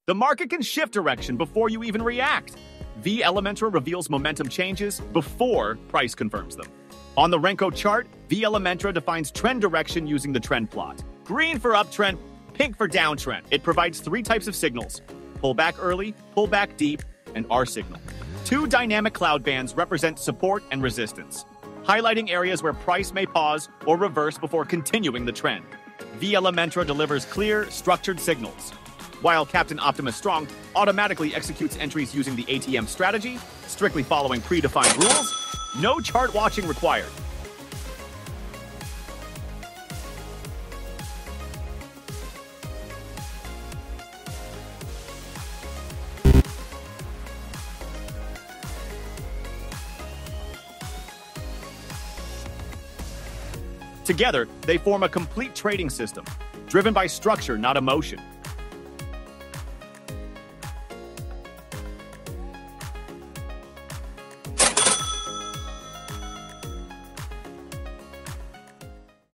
The market can shift direction before you even react. V Elementra reveals momentum changes before price confirms them. On the Renko chart, V Elementra defines trend direction using the trend plot. Green for uptrend, pink for downtrend. It provides 3 types of signals: pull back early, pull back deep, and R signal. 2 dynamic cloud bands represent support and resistance, highlighting areas where price may pause or reverse before continuing the trend. V Elementra delivers clear, structured signals, while Captain Optimus Strong automatically executes entries using the ATM strategy, strictly following predefined rules. No chart watching required. Together, they form a complete trading system, driven by structure, not emotion.